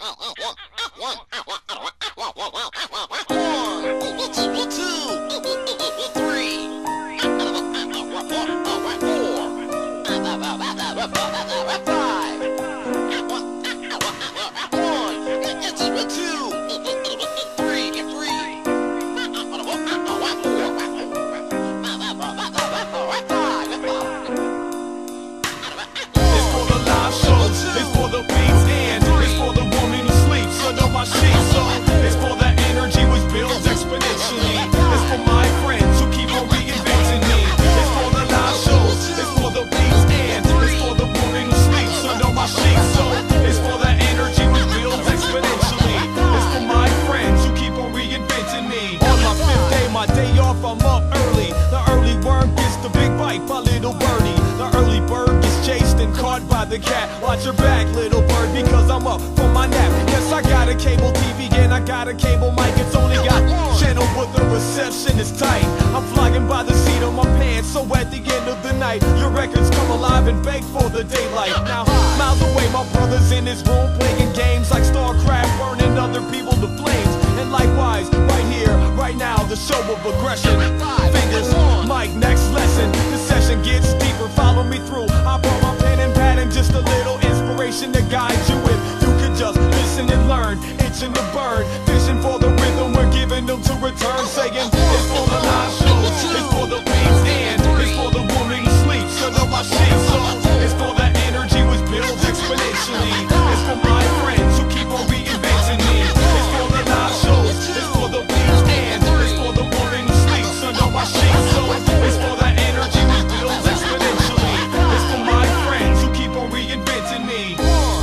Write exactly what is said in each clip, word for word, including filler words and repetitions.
The cat, watch your back, little bird, because I'm up from my nap. Yes, I got a cable T V and I got a cable mic. It's only got channel, but the reception is tight. I'm flying by the seat of my pants, so at the end of the night, your records come alive and beg for the daylight. Now, miles away, my brother's in his room playing games like StarCraft, burning other people to flames. And likewise, right here, right now, the show of aggression. Fingers, mic, next lesson. The session gets deeper, follow me through. I brought my pen and pad and just a little inspiration to guide you if you could just listen and learn. Itching to burn, fishing for the rhythm, we're giving them to return. Saying it's for the live shows, it's for the beats and it's for the woman who sleeps. So know my shit, so it's for the energy which builds exponentially. It's for my friends who keep on reinventing me. It's for the live shows, it's for the beats and it's for the woman who sleeps. So know my shit, so it's for the energy which builds exponentially. It's for my friends who keep on reinventing me.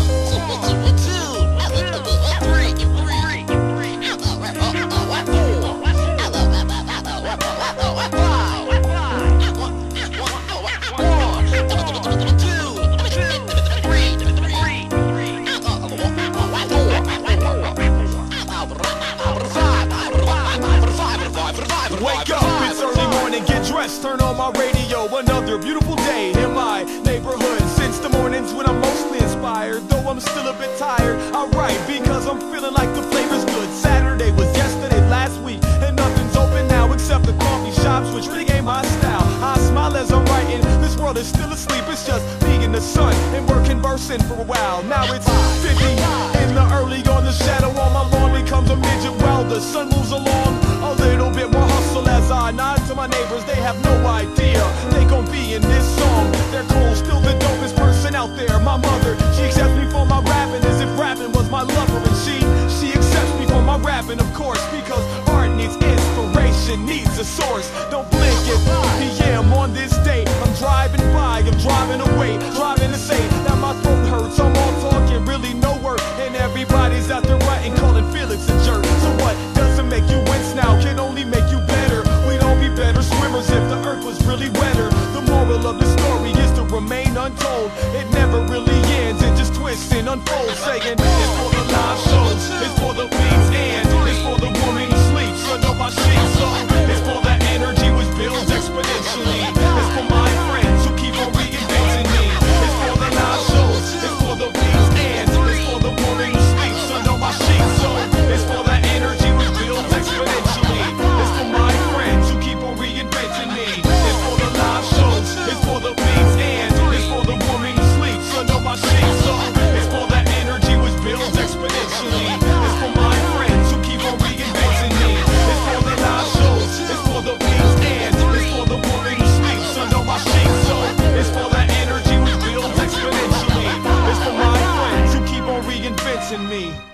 Wake up, it's early morning, get dressed, turn on my radio. Another beautiful day in my neighborhood. Since the mornings when I'm mostly inspired, though I'm still a bit tired, I write because I'm feeling like the flavor's good. Saturday was yesterday, last week, and nothing's open now except the coffee shops, which really ain't my style. I smile as I'm writing, this world is still asleep. It's just me in the sun, and we're conversing for a while. Now it's fifty in the early, on the shadow on my lawn becomes a midget. Well, the sun moves along a little bit more hustle as I nod to my neighbors. They have no idea they gon' be in this song. They're cool, still the dopest person out there. My mother, she accepts me for my rapping as if rapping was my lover. And she, she accepts me for my rapping, of course, because art needs inspiration, needs a source. Don't blink at P M on this day. I'm driving by, I'm driving away, driving to say that my throat hurts. I'm all talking, really no work, and everybody's out there writing, calling Felix a jerk. So what doesn't make you wince now can only make you better. We'd all be better swimmers if the earth was really wetter. The moral of the story is to remain untold. It never really ends, it just twists and unfolds. Saying it's for the live shows, it's for the beats and it's for the woman who sleeps. So know my shit, so it's for the energy which builds exponentially. It's for my friends who keep on reinventing me. It's for the live shows, it's for the beats and it's for the woman who sleeps. So know my shit, so it's for the energy which builds exponentially. It's for my friends who keep on reinventing me. It's for the live shows, it's for the beats and it's for the woman who sleeps. So know my shit, so it's for the energy which builds exponentially. It's for my friends who keep on reinventing me. It's for the live shows, it's for the beats and it's for the woman who sleeps. So know my shit, so it's for the energy which builds exponentially. It's for my friends who keep on reinventing me.